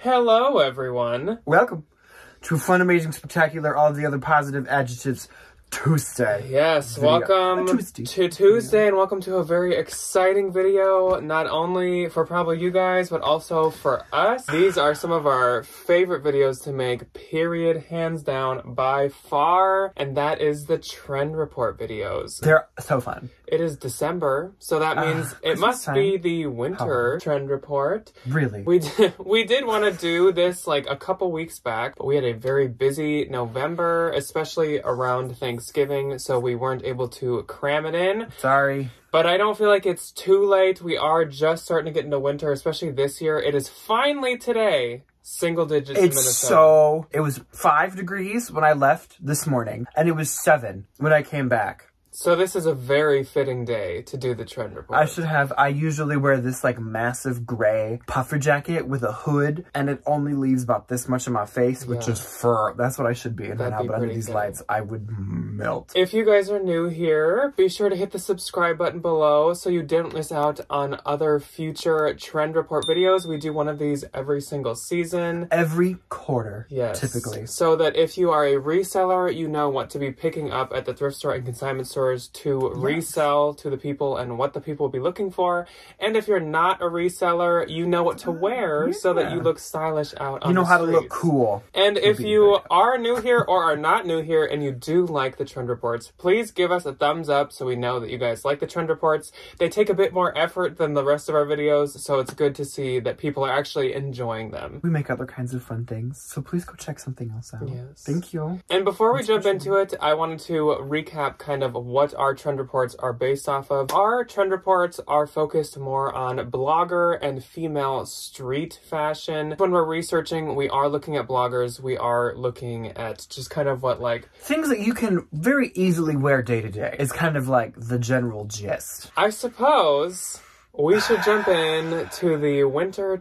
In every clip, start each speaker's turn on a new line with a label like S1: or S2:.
S1: Hello, everyone.
S2: Welcome to Fun, Amazing, Spectacular, all the other positive adjectives Tuesday.
S1: Yes,
S2: video.
S1: Welcome to Tuesday, and welcome to a very exciting video, not only for probably you guys, but also for us. These are some of our favorite videos to make, period, hands down, by far, and that is the Trend Report videos.
S2: They're so fun.
S1: It is December, so that means it must be the winter Trend Report.
S2: Really?
S1: We did want to do this like a couple weeks back, but we had a very busy November, especially around Thanksgiving, so we weren't able to cram it in.
S2: Sorry.
S1: But I don't feel like it's too late. We are just starting to get into winter, especially this year. It is finally today single digits in Minnesota.
S2: It was 5 degrees when I left this morning, and it was 7 when I came back.
S1: So this is a very fitting day to do the Trend Report.
S2: I usually wear this like massive gray puffer jacket with a hood, and it only leaves about this much of my face, which is fur. That's what I should be in right now, but under these lights, I would melt.
S1: If you guys are new here, be sure to hit the subscribe button below so you didn't miss out on other future Trend Report videos. We do one of these every single season.
S2: Every quarter,
S1: yes,
S2: typically.
S1: So that if you are a reseller, you know what to be picking up at the thrift store and consignment store to resell to the people and what the people will be looking for. And if you're not a reseller, you know what to wear so that you look stylish out on the streets.
S2: You know how to look cool.
S1: And if you are new here or are not new here and you do like the Trend Reports, please give us a thumbs up so we know that you guys like the Trend Reports. They take a bit more effort than the rest of our videos, so it's good to see that people are actually enjoying them.
S2: We make other kinds of fun things, so please go check something else out.
S1: Yes.
S2: Thank you.
S1: And before we jump into it, I wanted to recap kind of what our Trend Reports are based off of. Our Trend Reports are focused more on blogger and female street fashion. When we're researching, we are looking at bloggers. We are looking at just kind of what like...
S2: things that you can very easily wear day to day. It's kind of like the general gist.
S1: I suppose we should jump in to the Winter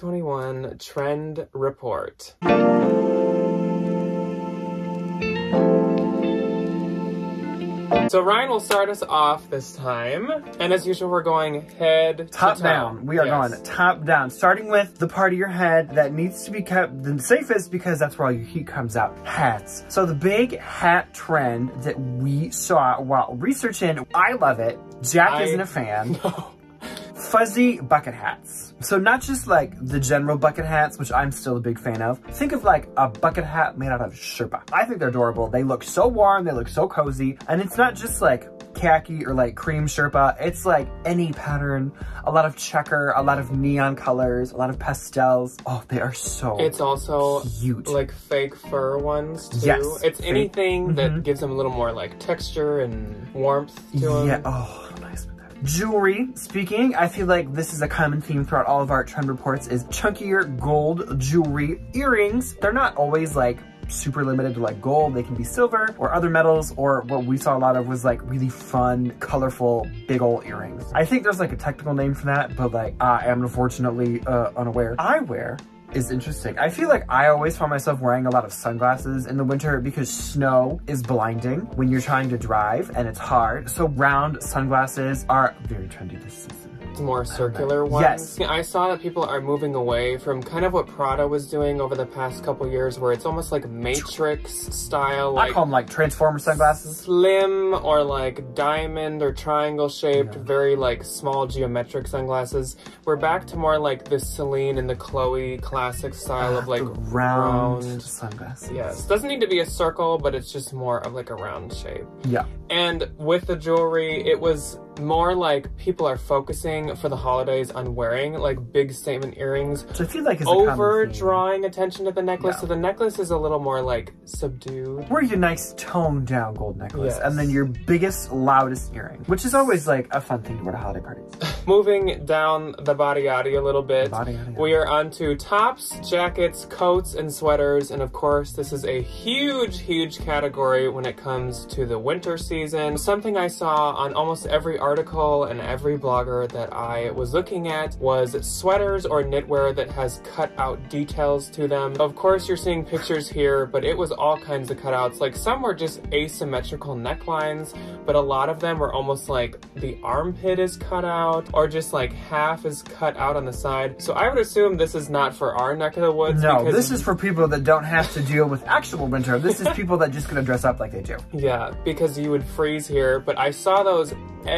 S1: 2021 Trend Report. So Ryan will start us off this time, and as usual we're going head
S2: top
S1: to
S2: down. We are going top down, starting with the part of your head that needs to be kept the safest because that's where all your heat comes out. Hats. So the big hat trend that we saw while researching, I love it. Jack isn't a fan.
S1: No.
S2: Fuzzy bucket hats. So not just like the general bucket hats, which I'm still a big fan of. Think of like a bucket hat made out of Sherpa. I think they're adorable. They look so warm, they look so cozy. And it's not just like khaki or like cream Sherpa. It's like any pattern, a lot of checker, a lot of neon colors, a lot of pastels. Oh, they are so
S1: It's also
S2: cute.
S1: Like fake fur ones too.
S2: Yes.
S1: It's anything that gives them a little more like texture and warmth to them.
S2: Yeah, oh, nice. Jewelry, speaking, I feel like this is a common theme throughout all of our Trend Reports is chunkier gold jewelry. Earrings, they're not always like super limited to like gold. They can be silver or other metals, or what we saw a lot of was like really fun, colorful, big old earrings. I think there's like a technical name for that, but like I am unfortunately unaware. Eyewear is interesting. I feel like I always find myself wearing a lot of sunglasses in the winter because snow is blinding when you're trying to drive and it's hard. So round sunglasses are very trendy this season.
S1: More circular ones.
S2: Yes.
S1: I saw that people are moving away from kind of what Prada was doing over the past couple years, where it's almost like Matrix style. Like
S2: I call them like Transformer sunglasses.
S1: Slim or like diamond or triangle shaped, very like small geometric sunglasses. We're back to more like the Celine and the Chloe classic style of like round
S2: sunglasses.
S1: Yes. Doesn't need to be a circle, but it's just more of like a round shape.
S2: Yeah.
S1: And with the jewelry, it was more like people are focusing for the holidays on wearing like big statement earrings.
S2: Which I feel like is
S1: over drawing attention to the necklace. So the necklace is a little more like subdued.
S2: Wear your nice toned down gold necklace and then your biggest, loudest earring, which is always like a fun thing to wear to holiday parties.
S1: Moving down the body a little bit, we are onto tops, jackets, coats, and sweaters. And of course, this is a huge, huge category when it comes to the winter season. Something I saw on almost every article and every blogger that I was looking at was sweaters or knitwear that has cut out details to them. Of course, you're seeing pictures here, but it was all kinds of cutouts. Like some were just asymmetrical necklines, but a lot of them were almost like the armpit is cut out or just like half is cut out on the side. So I would assume this is not for our neck of the woods.
S2: No, this is for people that don't have to deal with actual winter. This is people that just gonna dress up like they do.
S1: Yeah, because you would freeze here, but I saw those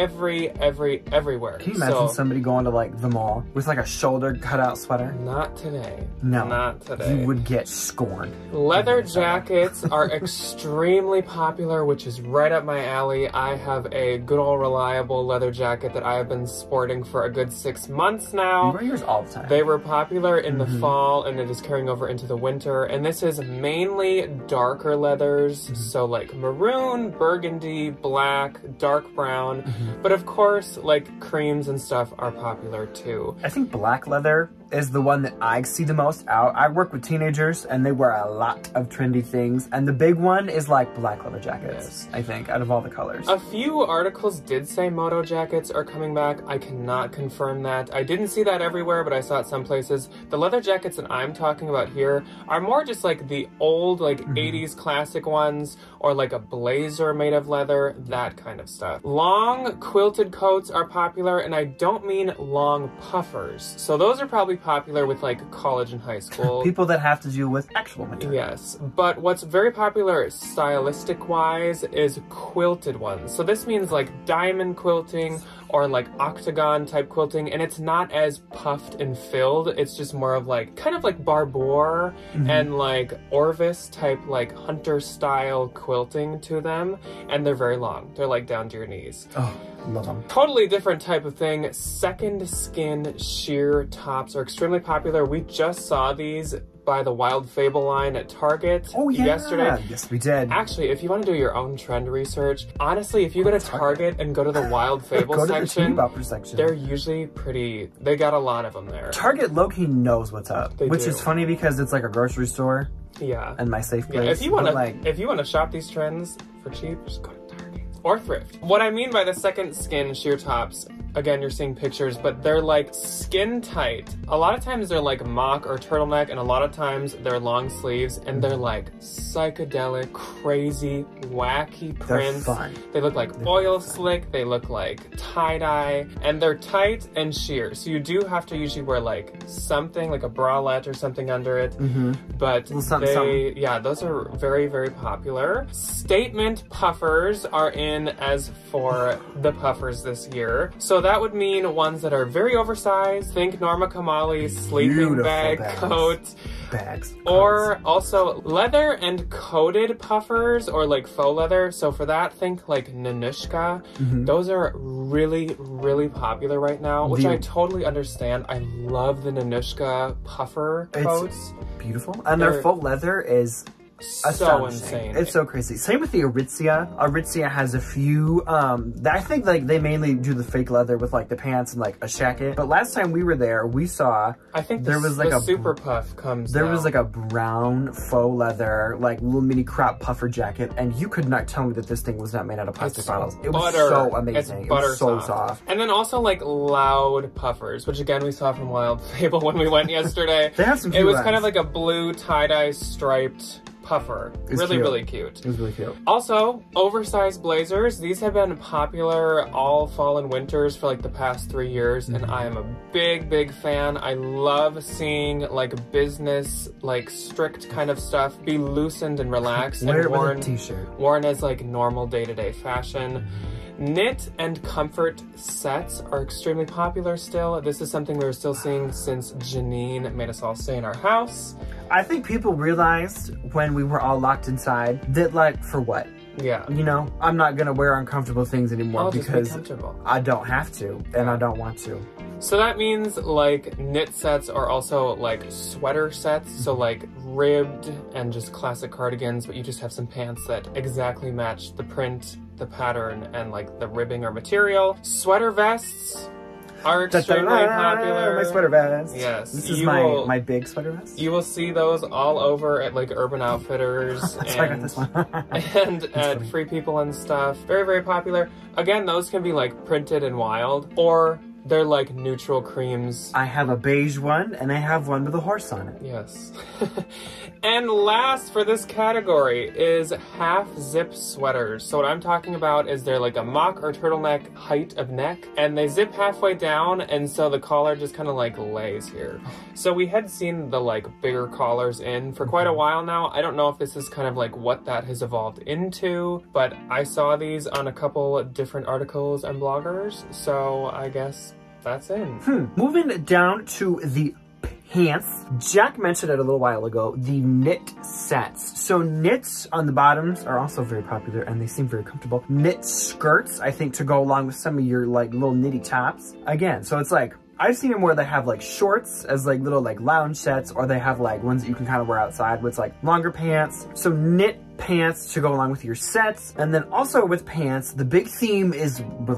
S1: everywhere.
S2: Can you imagine somebody going to like the mall with like a shoulder cutout sweater?
S1: Not today.
S2: No.
S1: Not today.
S2: You would get scorned.
S1: Leather jackets are extremely popular, which is right up my alley. I have a good old reliable leather jacket that I have been sporting for a good 6 months now.
S2: You wear yours all the time.
S1: They were popular in the fall and it is carrying over into the winter. And this is mainly darker leathers. So like maroon, burgundy, black, dark brown. But of course, like creams and stuff are popular too.
S2: I think black leather is the one that I see the most out. I work with teenagers and they wear a lot of trendy things. And the big one is like black leather jackets, I think, out of all the colors.
S1: A few articles did say moto jackets are coming back. I cannot confirm that. I didn't see that everywhere, but I saw it some places. The leather jackets that I'm talking about here are more just like the old, like 80s classic ones, or like a blazer made of leather, that kind of stuff. Long quilted coats are popular, and I don't mean long puffers. So those are probably popular with like college and high school.
S2: People that have to deal with actual winter.
S1: Yes, but what's very popular stylistic wise is quilted ones. So this means like diamond quilting or like octagon type quilting, and it's not as puffed and filled. It's just more of like kind of like Barbour and like Orvis type like hunter style quilting to them, and they're very long. They're like down to your knees.
S2: Oh, love them.
S1: Totally different type of thing. Second skin sheer tops are extremely popular. We just saw these by the Wild Fable line at Target yesterday.
S2: Yes, we did.
S1: Actually, if you want to do your own trend research, honestly, if you go to Target and go to the Wild Fable
S2: go
S1: section,
S2: to the section,
S1: they're usually pretty, they got a lot of them there.
S2: Target low-key knows what's up, which is funny because it's like a grocery store.
S1: Yeah.
S2: And my safe place.
S1: Yeah, if you want to shop these trends for cheap, just go to Target. Or thrift. What I mean by the second skin sheer tops, again, you're seeing pictures, but they're like skin tight. A lot of times they're like mock or turtleneck, and a lot of times they're long sleeves, and they're like psychedelic, crazy, wacky prints.
S2: They're fun.
S1: They look like oil slick, they look like tie-dye, and they're tight and sheer. So you do have to usually wear like something, like a bralette or something under it. But yeah, those are very, very popular. Statement puffers are in as for the puffers this year. So that would mean ones that are very oversized. Think Norma Kamali's sleeping bag coat. Or also leather and coated puffers, or like faux leather. So for that, think like Nanushka. Those are really, really popular right now, which I totally understand. I love the Nanushka puffer coats.
S2: It's beautiful. And their faux leather is
S1: so insane.
S2: It's so crazy. Same with the Aritzia. Aritzia has a few, I think like they mainly do the fake leather with like the pants and like a jacket. But last time we were there, we saw,
S1: I think
S2: there was like a
S1: super puff comes
S2: There was like a brown faux leather, like little mini crop puffer jacket. And you could not tell me that this thing was not made out of plastic bottles. It was so amazing. It was so soft. And
S1: then also like loud puffers, which again we saw from Wild Fable when we went yesterday.
S2: They have some cute
S1: It was
S2: ones.
S1: kind of like a blue tie-dye striped puffer. Really cute.
S2: It was really cute.
S1: Also, oversized blazers. These have been popular all fall and winters for like the past 3 years, and I am a big fan. I love seeing like business, like strict kind of stuff be loosened and relaxed and worn as like normal day-to-day fashion. Knit and comfort sets are extremely popular still. This is something we're still seeing since Janine made us all stay in our house.
S2: I think people realized when we were all locked inside that, like, for what?
S1: Yeah.
S2: You know, I'm not gonna wear uncomfortable things anymore because I don't have to and I don't want to.
S1: So that means like knit sets are also like sweater sets. So like ribbed and just classic cardigans, but you just have some pants that exactly match the print, the pattern, and like the ribbing or material. Sweater vests. are extremely popular.
S2: My sweater vest.
S1: Yes.
S2: This is my big sweater vest.
S1: You will see those all over at like Urban Outfitters.
S2: So I got this one.
S1: And at Free People and stuff. Very, very popular. Again, those can be like printed and wild, or they're like neutral creams.
S2: I have a beige one, and I have one with a horse on it.
S1: Yes. And last for this category is half zip sweaters. So what I'm talking about is they're like a mock or turtleneck height of neck, and they zip halfway down, and so the collar just kind of like lays here. So we had seen the like bigger collars in for quite a while now. I don't know if this is kind of like what that has evolved into, but I saw these on a couple different articles and bloggers, so I guess that's in.
S2: Moving down to the pants. Jack mentioned it a little while ago, the knit sets. So knits on the bottoms are also very popular, and they seem very comfortable. Knit skirts, I think, to go along with some of your like little knitty tops. Again, so it's like, I've seen them where they have like shorts as like little like lounge sets, or they have like ones that you can kind of wear outside with like longer pants. So knit pants to go along with your sets. And then also with pants, the big theme is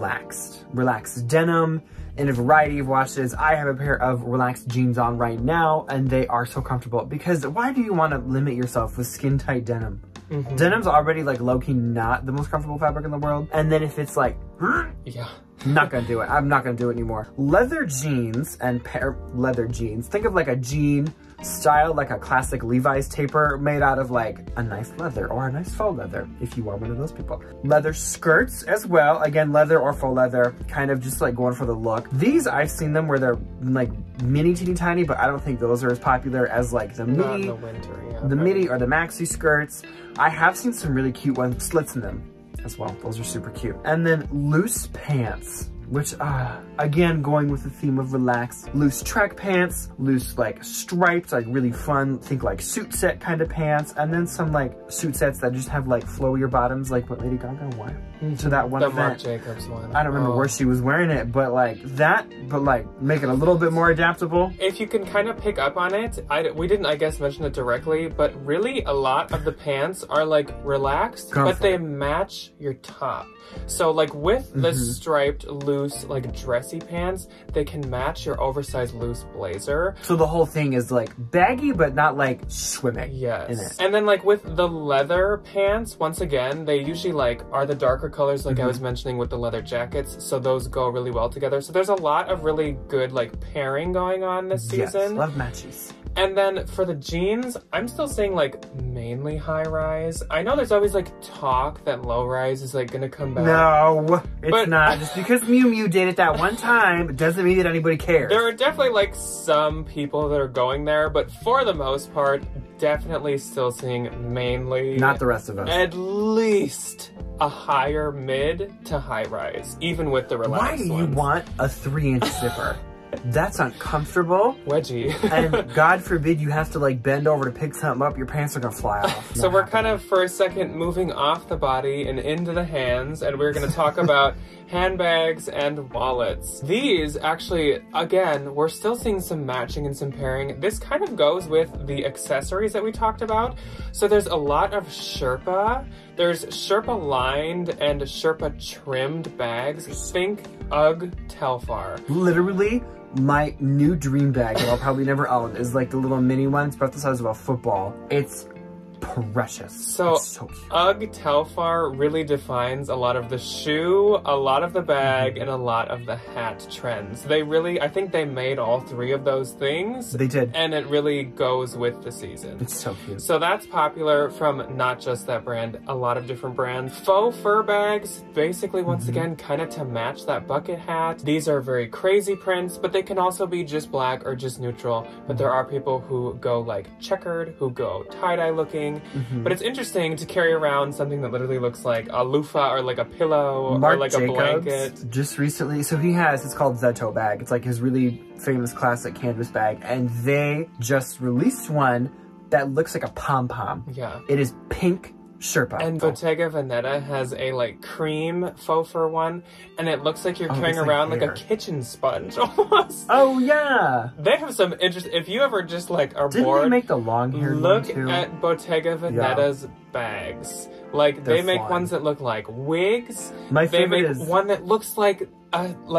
S2: relaxed denim in a variety of washes. I have a pair of relaxed jeans on right now, and they are so comfortable, because why do you want to limit yourself with skin tight denim? Denim's already like low-key not the most comfortable fabric in the world, and then if it's like,
S1: yeah,
S2: not gonna do it. I'm not gonna do it anymore. Leather jeans and leather jeans. Think of like a jean style, like a classic Levi's taper made out of like a nice leather or a nice faux leather, if you are one of those people. Leather skirts as well. Again, leather or faux leather, kind of just like going for the look. These, I've seen them where they're like mini teeny tiny, but I don't think those are as popular as like the midi, the midi or the maxi skirts. I have seen some really cute ones, slits in them as well. Those are super cute. And then loose pants, which, again, going with the theme of relaxed. Loose track pants, loose like stripes, like really fun, think like suit set kind of pants, and then some like suit sets that just have like flowier bottoms, like what Lady Gaga wore. To that one event.
S1: Marc Jacobs one.
S2: I don't remember where she was wearing it, but like that, but like make it a little bit more adaptable.
S1: If you can kind of pick up on it, we didn't, I guess, mention it directly, but really a lot of the pants are like relaxed, but they match your top. So like with the striped loose like dressy pants, they can match your oversized loose blazer.
S2: So the whole thing is like baggy, but not like swimming.
S1: Yes.
S2: In it.
S1: And then like with the leather pants, once again, they usually like are the darker colors like I was mentioning with the leather jackets. So those go really well together. So there's a lot of really good like pairing going on this season.
S2: Yes, love matches.
S1: And then for the jeans, I'm still saying like mainly high rise. I know there's always like talk that low rise is like gonna come back.
S2: No, it's not. Just because Miu Miu did it that one time doesn't mean that anybody cares.
S1: There are definitely like some people that are going there, but for the most part, definitely still seeing mainly.
S2: Not the rest of us.
S1: At least a higher mid to high rise, even with the relaxed
S2: ones. Why do you want a 3-inch zipper? That's uncomfortable.
S1: Wedgie.
S2: And God forbid you have to like bend over to pick something up, your pants are gonna fly off.
S1: So we're kind of for a second moving off the body and into the hands, and we're gonna talk about handbags and wallets. These actually, again, we're still seeing some matching and some pairing. This kind of goes with the accessories that we talked about. So there's a lot of Sherpa. There's Sherpa lined and Sherpa trimmed bags. Think UGG Telfar.
S2: Literally, my new dream bag that I'll probably never own is like the little mini ones, about the size of a football. It's precious.
S1: So UGG Telfar really defines a lot of the shoe, a lot of the bag, and a lot of the hat trends. They really, I think they made all three of those things.
S2: They did.
S1: And it really goes with the season.
S2: It's so cute.
S1: So that's popular from not just that brand, a lot of different brands. Faux fur bags, basically once again, kind of to match that bucket hat. These are very crazy prints, but they can also be just black or just neutral. But there are people who go like checkered, who go tie-dye looking. But it's interesting to carry around something that literally looks like a loofah or like a pillow or like a blanket.
S2: Just recently, so he has, it's called Zeto bag. It's like his really famous classic canvas bag. And they just released one that looks like a pom-pom.
S1: Yeah.
S2: It is pink Sherpa.
S1: And Bottega Veneta has a like cream faux fur one, and it looks like you're carrying around like a kitchen sponge almost.
S2: Oh yeah.
S1: They have some interest. If you ever just like are
S2: bored, didn't they make the long hair
S1: look at Bottega Veneta's bags. Like they make ones that look like wigs.
S2: My favorite
S1: is one that looks like a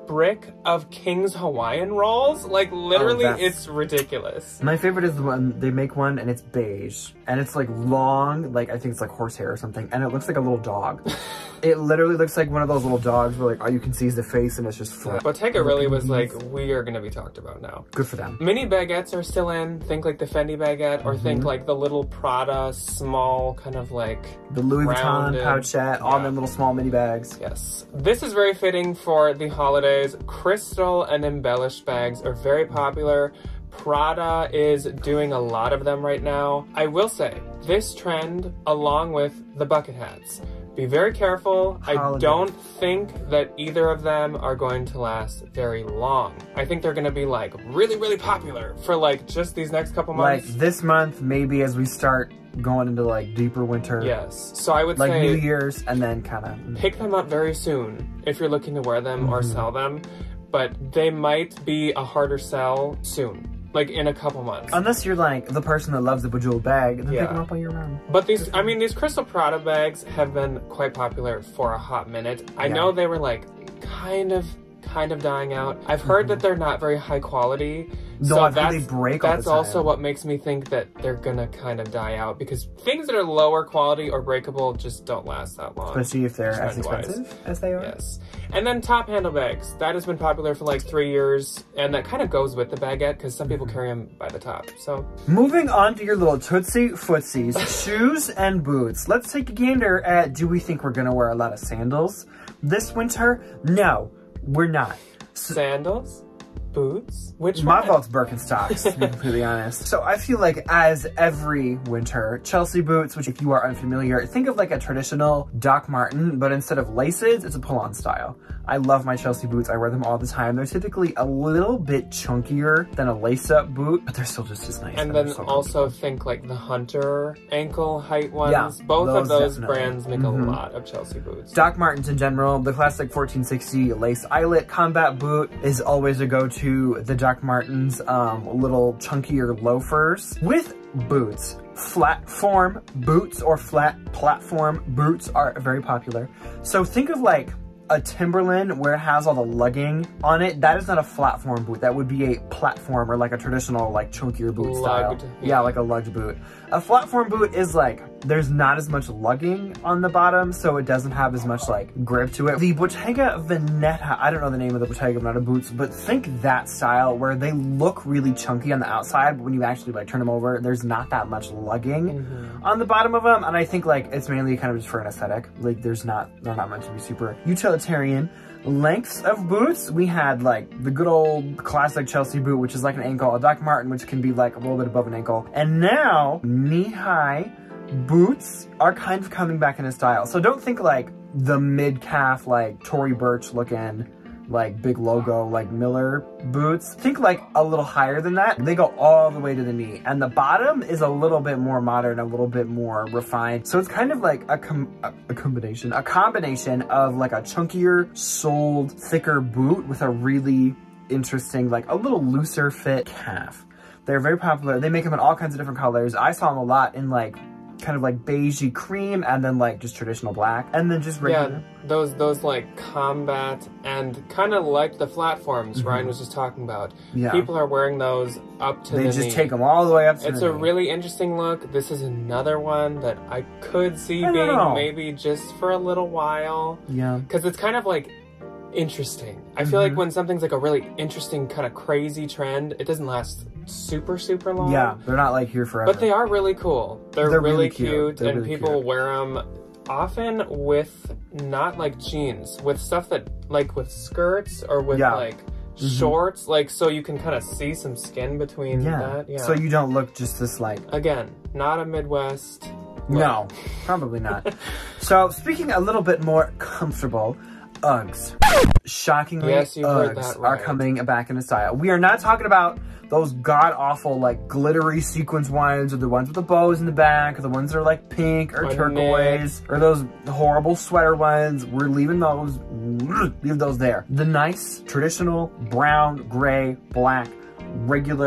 S1: brick of King's Hawaiian rolls. Like literally, it's ridiculous.
S2: My favorite is the one, they make one and it's beige. And it's like long, like I think it's like horsehair or something. And it looks like a little dog. It literally looks like one of those little dogs where like all you can see is the face and it's just flat.
S1: Bottega really was like, we are gonna be talked about now.
S2: Good for them.
S1: Mini baguettes are still in. Think like the Fendi baguette, or think like the little Prada small kind of like
S2: the Louis
S1: rounded,
S2: Vuitton pouchette, all them little small mini bags.
S1: Yes. This is very fitting for the holidays. Crystal and embellished bags are very popular. Prada is doing a lot of them right now. I will say, this trend, along with the bucket hats, be very careful. I don't think that either of them are going to last very long. I think they're gonna be like really, really popular for like just these next couple months.
S2: Like this month, maybe as we start going into like deeper winter.
S1: Yes. So I would
S2: like
S1: say
S2: New Year's, and then kind of
S1: pick them up very soon if you're looking to wear them or sell them. But they might be a harder sell soon. Like in a couple months.
S2: Unless you're like the person that loves the bejeweled bag, then pick them up all year round.
S1: But these, I mean, these Crystal Prada bags have been quite popular for a hot minute. I know they were like kind of dying out. I've heard that they're not very high quality.
S2: No, I've heard they break all the time.
S1: That's also what makes me think that they're gonna kind of die out, because things that are lower quality or breakable just don't last that long.
S2: Especially if they're as expensive as they are.
S1: Yes. And then top handle bags. That has been popular for like 3 years, and that kind of goes with the baguette because some people carry them by the top. So
S2: moving on to your little Tootsie Footsies, shoes and boots. Let's take a gander at, do we think we're gonna wear a lot of sandals this winter? No, we're not.
S1: Sandals? Boots? Which
S2: My
S1: one?
S2: vote's Birkenstocks, to be completely honest. So I feel like as every winter, Chelsea boots, which if you are unfamiliar, think of like a traditional Doc Marten, but instead of laces, it's a pull-on style. I love my Chelsea boots. I wear them all the time. They're typically a little bit chunkier than a lace-up boot, but they're still just as nice.
S1: And then also think like the Hunter ankle height ones. Yeah, both of those brands make a lot of Chelsea boots.
S2: Doc Martens in general, the classic 1460 lace eyelet combat boot is always a go-to. The Doc Martens little chunkier loafers with boots. Flat form boots or flat platform boots are very popular. So think of like a Timberland where it has all the lugging on it. That is not a flat form boot. That would be a platform, or like a traditional like chunkier boot style. Yeah, like a lugged boot. A flat form boot is like, there's not as much lugging on the bottom, so it doesn't have as much like grip to it. The Bottega Veneta, I don't know the name of the Bottega Veneta boots, but think that style where they look really chunky on the outside, but when you actually like turn them over, there's not that much lugging on the bottom of them. And I think like it's mainly kind of just for an aesthetic. Like they're not meant to be super utilitarian. Lengths of boots, we had like the good old classic Chelsea boot, which is like an ankle, a Doc Marten, which can be like a little bit above an ankle. And now knee-high boots are kind of coming back into style. So don't think like the mid-calf, like Tory Burch looking, like big logo, like Miller boots. Think like a little higher than that. They go all the way to the knee. And the bottom is a little bit more modern, a little bit more refined. So it's kind of like a combination of like a chunkier, soled, thicker boot with a really interesting, like a little looser fit calf. They're very popular. They make them in all kinds of different colors. I saw them a lot in like kind of like beigey cream, and then like just traditional black, and then just regular.
S1: Yeah, those like combat and kind of like the platforms Ryan was just talking about. Yeah. People are wearing those up to the knee.
S2: They just take them all the way up to the knee.
S1: It's a really interesting look. This is another one that I could see being maybe just for a little while. Yeah. Because it's kind of like interesting. I feel like when something's like a really interesting kind of crazy trend, it doesn't last super long.
S2: Yeah, they're not like here forever.
S1: But they are really cool. They're really cute, and really people wear them often with not like jeans, with stuff that like with skirts or with like shorts, like so you can kind of see some skin between that. Yeah.
S2: So you don't look just this like,
S1: again, not a Midwest look.
S2: No, probably not. So speaking a little bit more comfortable, Uggs. Shockingly,
S1: yes, you heard
S2: Uggs
S1: that right.
S2: are coming back into style. We are not talking about those god-awful, like, glittery sequins ones, or the ones with the bows in the back, or the ones that are, like, pink or turquoise, or those horrible sweater ones. We're leaving those, leave those there. The nice, traditional, brown, gray, black, regular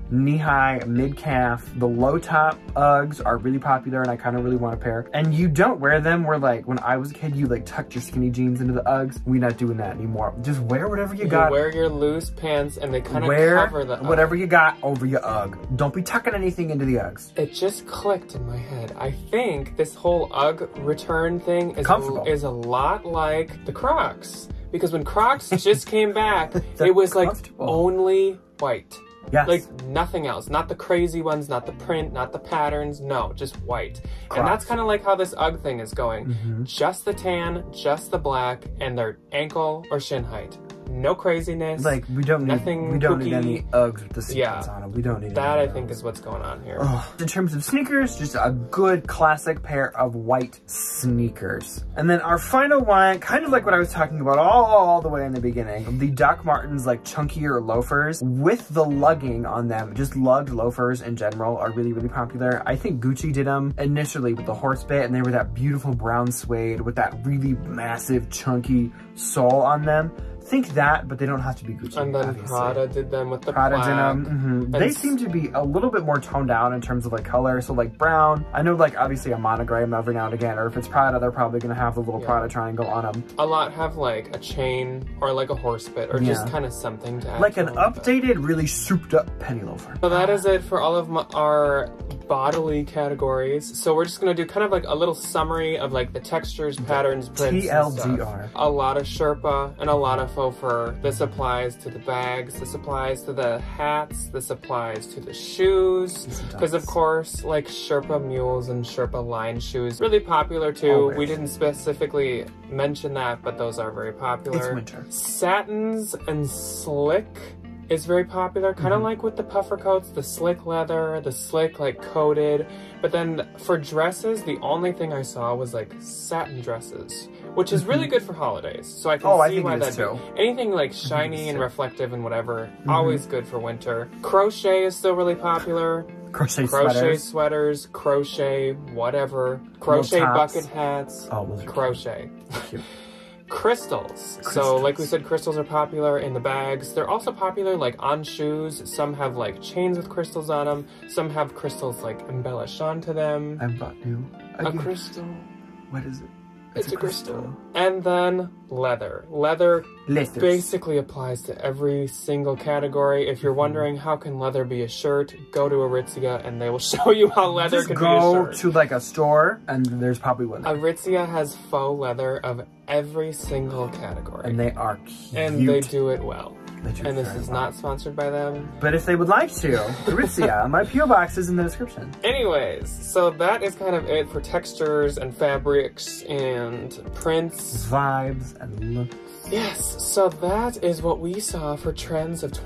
S2: knee-high, mid-calf. The low-top Uggs are really popular, and I kind of really want a pair. And you don't wear them where, like, when I was a kid, you, like, tucked your skinny jeans into the Uggs. We're not doing that anymore. Just wear whatever you got.
S1: Wear your loose pants, and they kind of cover the Ugg.
S2: Whatever you got over your Ugg. Don't be tucking anything into the Uggs.
S1: It just clicked in my head. I think this whole Ugg return thing is a lot like the Crocs. Because when Crocs just came back, it was like only white.
S2: Yes.
S1: Like nothing else. Not the crazy ones, not the print, not the patterns. No, just white.
S2: Crocs.
S1: And that's kind of like how this Ugg thing is going. Just the tan, just the black, and their ankle or shin height. No craziness.
S2: Like we don't need any Uggs with the sequins on them. We don't need
S1: that. I think is what's going on here.
S2: In terms of sneakers, just a good classic pair of white sneakers. And then our final one, kind of like what I was talking about all the way in the beginning, the Doc Martens like chunkier loafers with the lugging on them. Just lugged loafers in general are really, really popular. I think Gucci did them initially with the horse bit, and they were that beautiful brown suede with that really massive chunky sole on them. Think that, but they don't have to be Gucci.
S1: And then obviously. Prada did them with the Prada did them.
S2: They seem to be a little bit more toned down in terms of like color. So like brown, I know like obviously a monogram every now and again, or if it's Prada, they're probably gonna have the little Prada triangle on them.
S1: A lot have like a chain or like a horse bit or just kind of something to add.
S2: Like an updated, really souped up penny loafer.
S1: So that is it for all of our bodily categories. So we're just gonna do kind of like a little summary of like the textures, patterns, prints,
S2: TLDR.
S1: A lot of Sherpa and a lot of faux fur. This applies to the bags, this applies to the hats, this applies to the shoes. Because of course, like Sherpa mules and Sherpa line shoes, really popular too.
S2: Always.
S1: We didn't specifically mention that, but those are very popular.
S2: It's winter.
S1: Satins and slick is very popular, kind of like with the puffer coats, the slick leather, the slick like coated. But then for dresses, the only thing I saw was like satin dresses, which is really good for holidays. So I can see why that's anything like shiny and reflective and whatever, always good for winter. Crochet is still really popular.
S2: Crochet
S1: sweaters, crochet, whatever. Crochet bucket hats, crochet. Cute. Crystals. So like we said, crystals are popular in the bags. They're also popular like on shoes. Some have like chains with crystals on them. Some have crystals like embellished onto them.
S2: I bought you
S1: a crystal.
S2: What is it?
S1: It's a crystal. And then leather. Leather basically applies to every single category. If you're wondering how can leather be a shirt, go to Aritzia and they will show you how leather can be a shirt.
S2: Just go to like a store and there's probably one there.
S1: Aritzia has faux leather of every single category.
S2: And they are cute.
S1: And they do it well. And this is not sponsored by them.
S2: But if they would like to, Aritzia, my P.O. box is in the description.
S1: Anyways, so that is kind of it for textures and fabrics and prints.
S2: Vibes and looks.
S1: Yes, so that is what we saw for trends of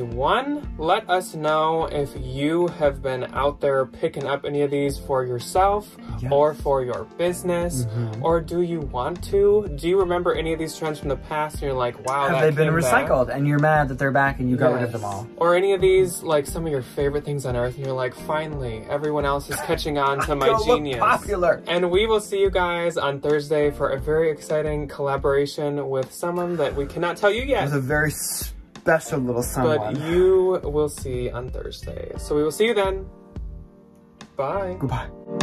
S1: 2021. Let us know if you have been out there picking up any of these for yourself or for your business, or do you want to? Do you remember any of these trends from the past and you're like, wow,
S2: have they been recycled and you're mad that they're back and you got rid of them all?
S1: Or any of these, like some of your favorite things on earth and you're like, finally, everyone else is catching on to my genius.
S2: Popular.
S1: And we will see you guys on Thursday for a very exciting collaboration with someone that we cannot tell you yet.
S2: It's a very special little someone.
S1: But you will see on Thursday. So we will see you then. Bye.
S2: Goodbye.